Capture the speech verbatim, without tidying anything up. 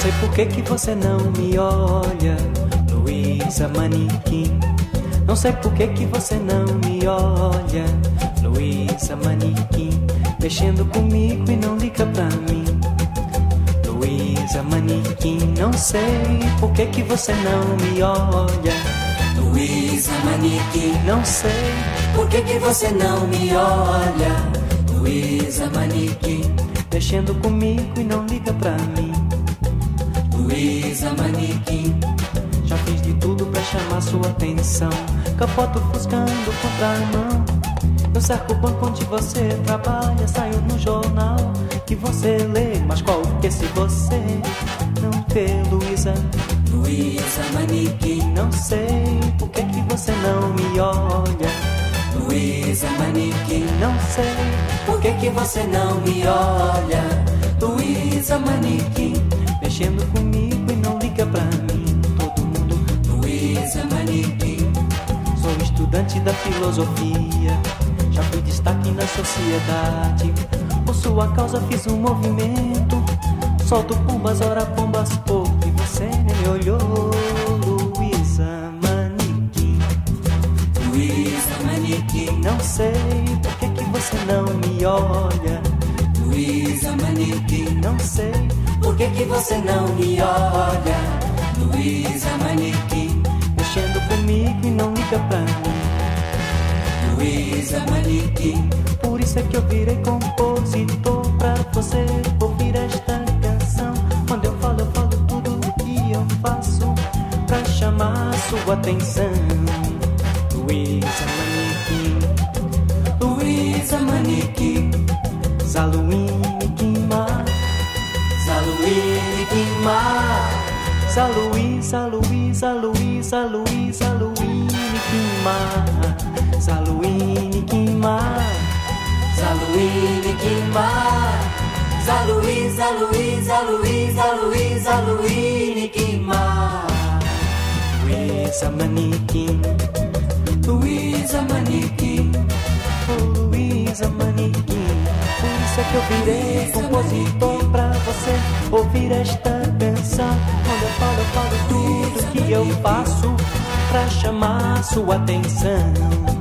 sei por que que você não me olha, Luísa Manequim. Não sei por que que você não me olha, Luísa Manequim. Mexendo comigo e não liga pra mim, Luísa Manequim. Não sei por que que você não me olha, Luísa Manequim. Não sei por que que você não me olha, Luísa Manequim. Mexendo comigo e não liga pra mim, Luísa Manequim. Já fiz de tudo pra chamar sua atenção, capoto fuscando contra a mão. Eu cerco o banco onde você trabalha, saio no jornal que você lê. Mas qual que se você não vê, Luísa, Luísa Manequim? Não sei por que que você não me olha, Luísa Manequim. Não sei por que que você não me olha, Luísa Manequim. Mexendo comigo e não liga pra mim, todo mundo, Luísa Manequim. Sou estudante da filosofia, já fui destaque na sociedade. Por sua causa fiz um movimento, solto pombas, ora pombas pouco, e você nem me olhou, Luísa Manequim. Luísa Manequim. Não sei por que que você não me olha, Luísa Manequim. Não sei por que que você não me olha, Luísa Manequim. Mexendo comigo e não liga pra mim, Luísa Manequim. Por isso é que eu virei compositor, pra você ouvir esta canção. Quando eu falo, eu falo tudo o que eu faço pra chamar sua atenção, Luísa Manequim. Luísa Manequim. Zaluíne Guimar, Zaluíne Guimar. Zaluísa, Luísa, Luísa, Luísa, Luíne Guimar. Zaluíne Guimar, Zaluíne Guimar. Zaluísa, Luísa, Luísa, Luísa, Luíne Guimar. Luísa Manequim, Luísa Manequim, oh Luísa Manequim. Por isso é que eu virei compositor, pra você ouvir esta canção. Quando eu falo, eu falo tudo que eu faço pra chamar sua atenção.